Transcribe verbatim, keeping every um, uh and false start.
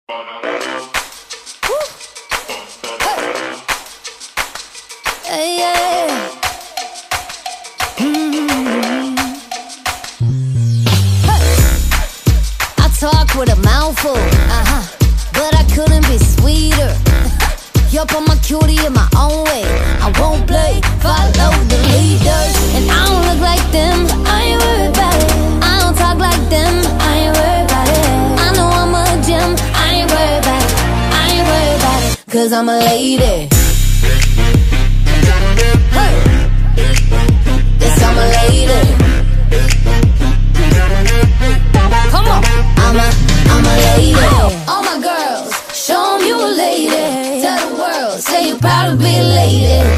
Hey, yeah. Mm-hmm. Hey. I talk with a mouthful, uh-huh, but I couldn't be sweeter. You're on my cutie in my own way. I won't play, follow the leaders. And I don't look like them, I ain't worried about it. I don't talk like them, I ain't worried about it. I know I'm a gem, I ain't worried about it. I ain't worried about it, cause I'm a lady. Hey. Yes, I'm a lady. Come on. I'm a, I'm a lady. All my girls, show 'em you a lady. Tell the world, say you're proud to be a lady.